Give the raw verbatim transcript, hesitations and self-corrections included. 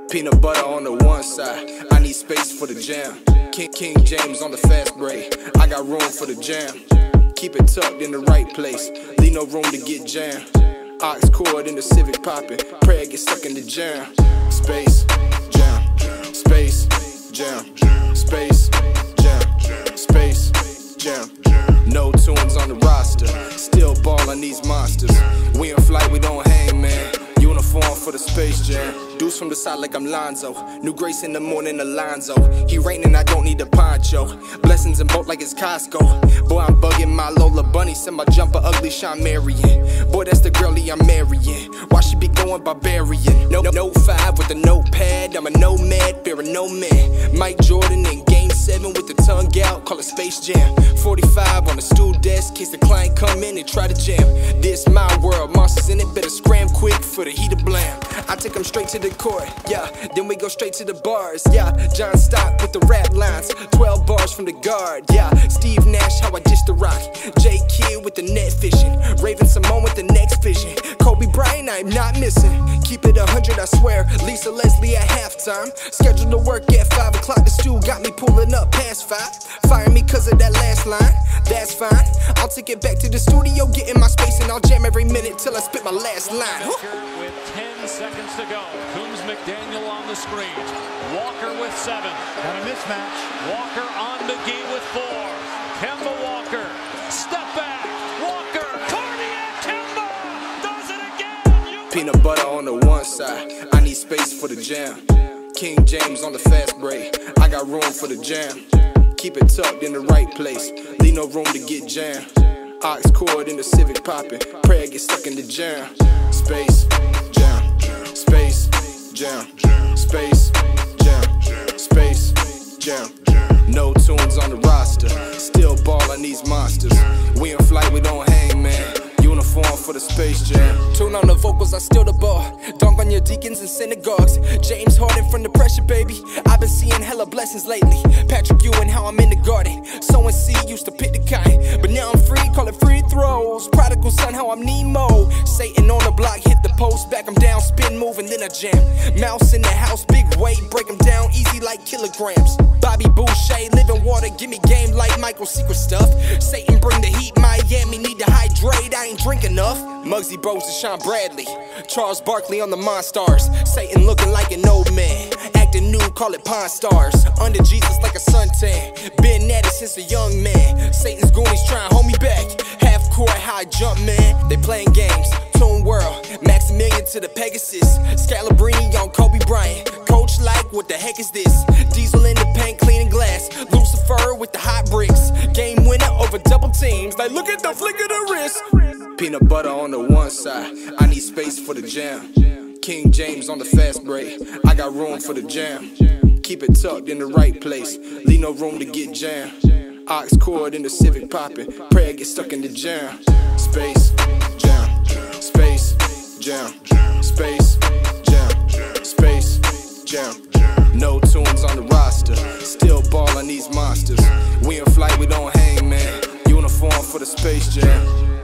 Peanut butter on the one side, I need space for the jam. King, King James on the fast break, I got room for the jam. Keep it tucked in the right place, leave no room to get jammed. Ox cord in the Civic poppin', pray I get stuck in the jam. Space, jam, space, jam, space, jam, space, jam. No tunes on the roster, still ball on these monsters. We in flight, we don't hang, man. Uniform for the Space Jam. Dudes from the side like I'm Lonzo. New Grace in the morning, Alonzo. He raining, I don't need a poncho. Blessings in boat like it's Costco. Boy, I'm bugging my Lola Bunny. Send my jumper ugly, Sean Marion. Boy, that's the girlie I'm marrying. Why she be going barbarian? No, no five with a notepad. I'm a nomad, fearing no man. Mike Jordan in game seven with the tongue out. Call it Space Jam. forty-five on the stool desk, case the client come in and try to jam. This my world, monsters in it, better scram quick for the heat of blam. I take them straight to the court, yeah, then we go straight to the bars, yeah. John Stock with the rap lines, twelve bars from the guard, yeah. Steve Nash, how I dish the rock. J Kidd with the net fishing, Raven Simone with the next vision. Kobe Bryant, I'm not missing. Keep it a hundred, I swear. Lisa Leslie at halftime. Scheduled to work at five o'clock. The stew got me pulling up past five. Fire me cause of that last line. That's fine. I'll take it back to the studio, get in my space, and I'll jam every minute till I spit my last line. With ten seconds to go, Coombs McDaniel on the screen. Walker with seven. Got a mismatch. Walker on McGee with four. Kemba Walker, step back. Walker, cardiac Kemba does it again. You Peanut butter on the one side, I need space for the jam. King James on the fast break, I got room for the jam. Keep it tucked in the right place, leave no room to get jammed. Ox cord in the Civic poppin', pray I get stuck in the jam. Space, jam, space, jam, space, jam, space, jam. No tunes on the roster, still ball on these monsters. We in flight, we don't hang, man. Uniform for the Space Jam. Tune on the vocals, I steal the ball. Dunk on your deacons and synagogues. James Harden from the pressure, baby. I've been seeing hella blessings lately. Patrick Ewing, how I'm in the garden. Sowing seed, used to pick the kind, but now I'm free, call it free throws. Prodigal son, how I'm Nemo. Satan on the block, hit the post, back him down, spin move, and then I jam. Mouse in the house, big weight, break him down easy like kilograms. Bobby Boucher, living water, give me game like Michael Secret stuff. Satan bring the heat, Miami need to hydrate, I ain't drink enough. Muggsy Bogues and Sean Bradley, Charles Barkley on the Monstars. Satan looking like an old man, acting new, call it Pawn Stars. Under Jesus like a suntan, been at it since a young man. Satan's goonies trying to hold me back, half court high jump man. They playing games, Toon World, Maximilian to the Pegasus. Scalabrini on Kobe Bryant, coach like what the heck is this? Diesel in the paint cleaning glass, Lucifer with the hot bricks. Game winner over double teams, like look at the flick of the wrist. Peanut butter on the one side, I need space for the jam. King James on the fast break, I got room for the jam. Keep it tucked in the right place, leave no room to get jammed. Ox cord in the Civic poppin', pray I get stuck in the jam. Space, jam, space, jam, space, jam, space, jam. No tunes on the roster, still ball on these monsters. We in flight, we don't hang, man. Uniform for the Space Jam.